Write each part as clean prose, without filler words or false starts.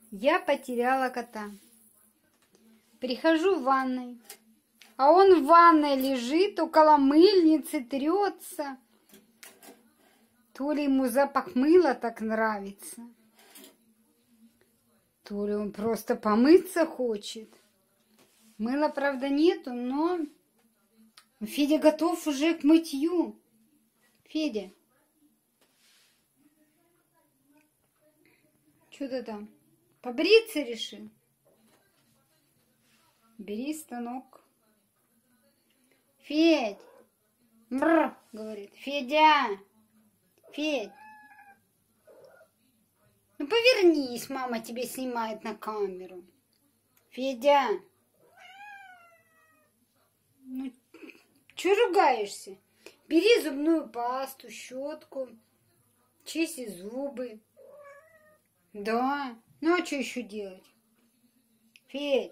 Я потеряла кота. Прихожу в ванной, а он в ванной лежит, около мыльницы трется. То ли ему запах мыла так нравится, то ли он просто помыться хочет. Мыла, правда, нету, но Федя готов уже к мытью. Федя, что ты там? Побриться решил? Бери станок. Федь! Мрр, говорит. Федя! Федь! Ну повернись, мама тебе снимает на камеру. Федя! Ну, чё ругаешься? Бери зубную пасту, щетку, чисти зубы. Да, ну а что еще делать? Федь!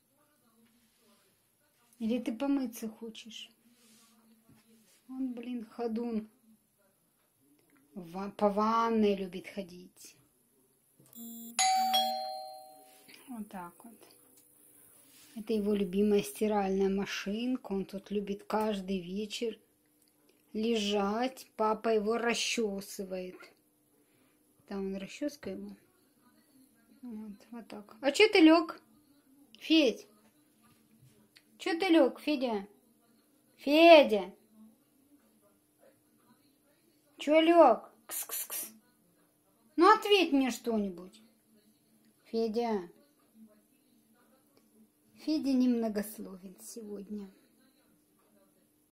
Или ты помыться хочешь? Он, блин, ходун. По ванной любит ходить. Вот так вот. Это его любимая стиральная машинка. Он тут любит каждый вечер лежать. Папа его расчесывает. Там он расческа ему. Вот так. А че ты лег? Федь? Че ты лег, Федя? Федя! Че лег? Кс-кс-кс. Ну ответь мне что-нибудь. Федя. Федя немногословен сегодня.